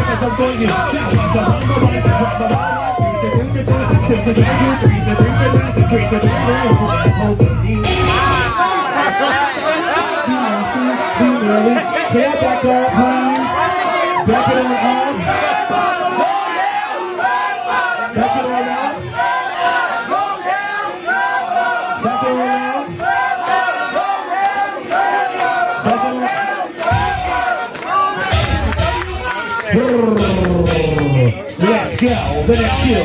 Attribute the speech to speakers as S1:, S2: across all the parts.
S1: Let's go, the next kill.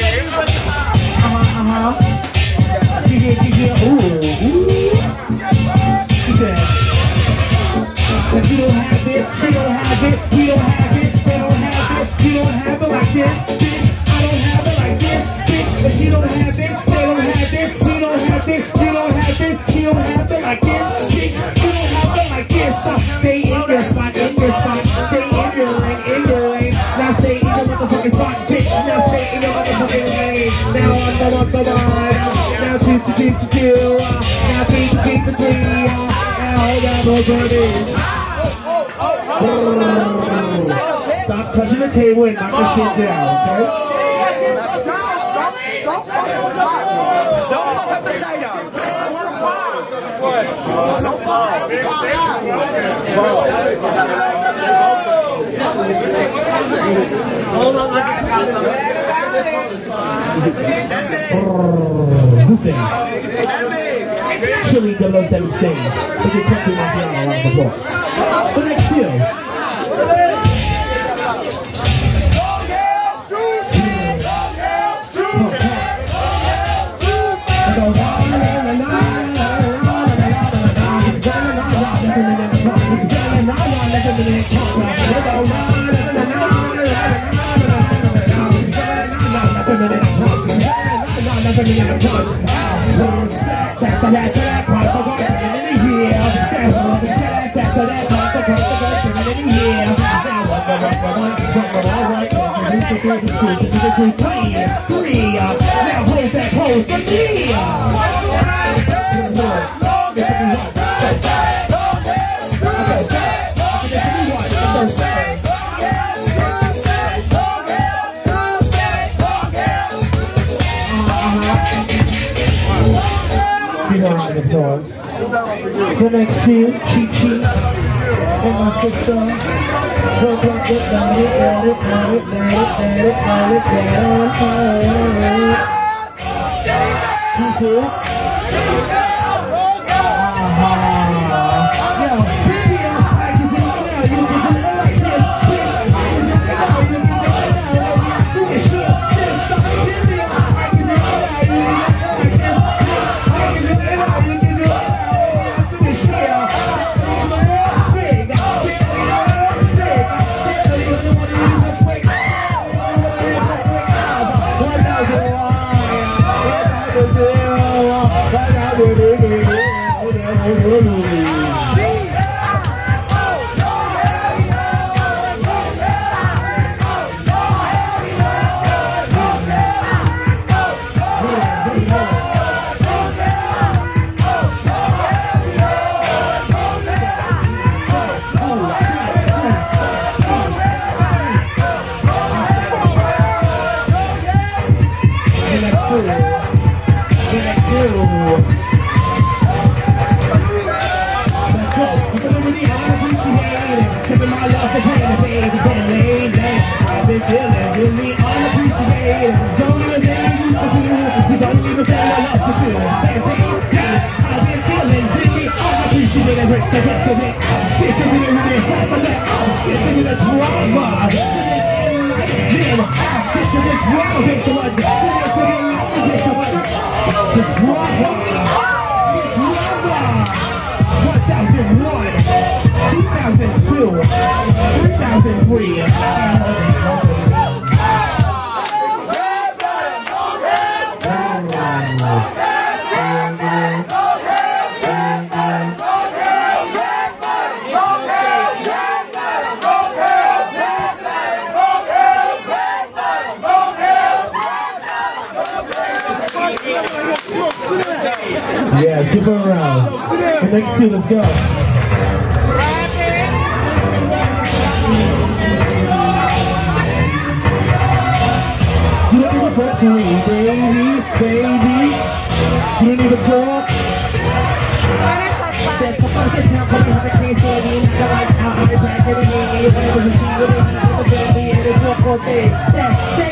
S1: Kiki, ooh. She said, if you don't have it, she don't have it, we don't have it, they don't have it, you don't have it like this, bitch, I don't have it like this, bitch, if she don't have it, they don't have it, we don't have it, you don't have it, she don't have it like this, bitch, you don't have it like this, stay in your spot, stay in your lane, now stay in your motherfucking spot, bitch, now stay in your motherfucking lane, now on the one, now two, now three, stop touching the table and knock the shit down, okay?
S2: Don't fuck up the side out. Hold on,
S1: who's that? Chili 007 stage. Look at Trelly Marciano around the floor. The next kill. Now hold that pose for me. The next scene, Kiki and my sister. Yeah, keep it around. Next two, let's go. talk to me, baby. You don't even talk. Said to fuck this now, come have a case for me. Knock out, I'm back in the game. Whatever you see, what it is, the baby, and it's what for things. Say